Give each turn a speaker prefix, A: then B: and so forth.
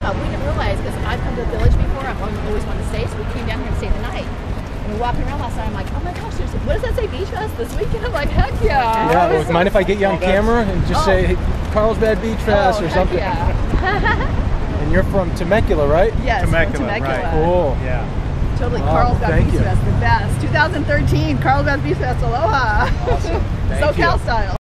A: we didn't realize, because I've come to the village before, I've always wanted to stay, so we came down here and stayed the night. And we were walking around last night, I'm like, oh my gosh, what does that say, Beach Fest this weekend? I'm like, heck yeah.
B: Yeah, well, mind if I get you on camera and just say Carlsbad Beach Fest or something?
A: Yeah.
B: And you're from Temecula, right?
A: Yes,
C: Temecula,
A: Temecula.
C: right.
B: Cool.
C: Yeah.
A: Totally,
B: Wow,
A: Carlsbad Beach Fest, the best. 2013, Carlsbad Beach Fest, aloha.
B: Awesome. Thank you.
A: SoCal style.